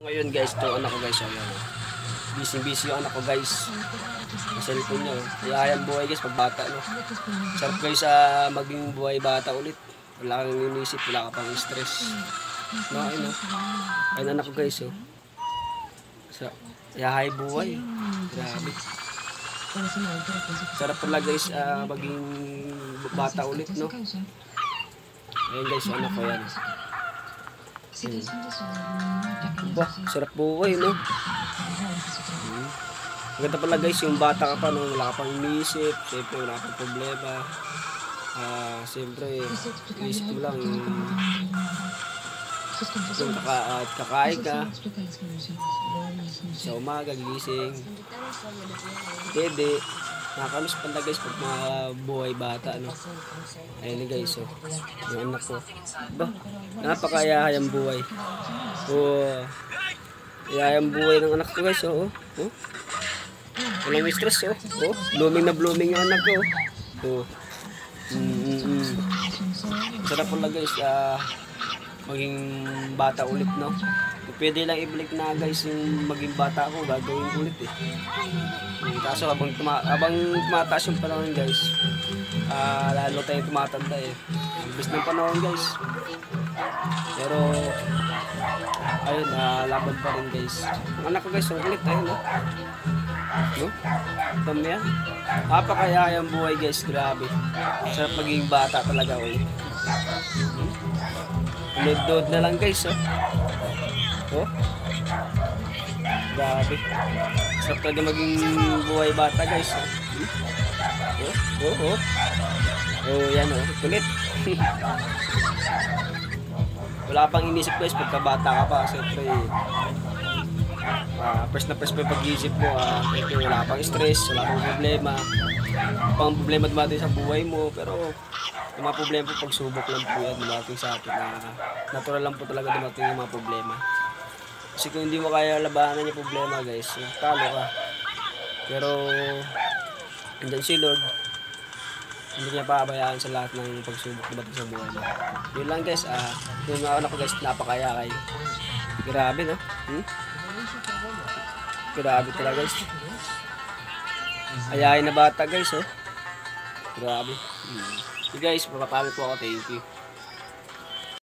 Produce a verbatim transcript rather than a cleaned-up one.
Ngayon guys, to anak ko guys, ayan. Busy busy yung anak ko guys. Sa cellphone niya. Kaya hayang buhay guys pag bata no. Sarap guys sa uh, maging buhay bata ulit. Wala kang inisip, wala ka pang stress. No, ayun no. Ayun anak ko guys oh. Sa yahay buhay. Grabe. Sarap pala guys uh, maging bata ulit no. Ayun guys, anak ko yan. Hmm. Bah, sarap buhay no. Hmm. Maganda pala guys yung bata ka pa no, wala ka pang iniisip, siyempre wala ka pang problema. Ah, uh, siyempre iisip mo lang yung kung kaka, uh, kakain ka sa umaga, gigising dede, nakakamiss pala guys pag mga buhay bata no. Ayun guys oh, yung anak ko ba, napakayahayang buhay oh, yayang buhay ng anak ko guys oh, oh. Walang stress oh, oh. Blooming na blooming yung anak ko oh. Mm -mm. Sarap pala guys ah, uh, maging bata ulit no. Pwede lang ibalik na guys yung maging bata ako, gagawin ulit eh. Kaso habang, tuma habang tumataas yung panahon guys, uh, lalo tayong tumatanda eh. Ibig ng panahon guys. Pero ayun, uh, laban pa rin guys. Ang anak ko guys, ulit ayun no. No? Tama yan. Napakayayang buhay guys, grabe. Sarap maging bata talaga ulit. Hmm? Load-load na lang guys oh. Oh. Grabe. Sarap talaga maging buhay bata guys oh. Oh, oh, oh. Oh, yan oh, kulit. Wala pang inisip guys pagka bata ka pa, siyempre uh, first na first pa pag-iisip mo, uh, wala pang stress, wala pang problema. Pang problema dumating sa buhay mo, pero yung mga problema po, pagsubok lang po yan dumating sa atin na natural lang po talaga dumating yung mga problema. Kasi kung hindi mo kaya labanan yung problema guys, talo ka. Pero andyan si Lord, hindi niya pabayaan sa lahat ng pagsubok dumating sa buhay mo. Yun lang guys, ah, yung mga anak ko guys, napakayakay. Grabe no? Hmm? Grabe talaga guys. Ayayin na bata guys oh. Grabe. Hmm. So guys, papapamit po ako, thank you.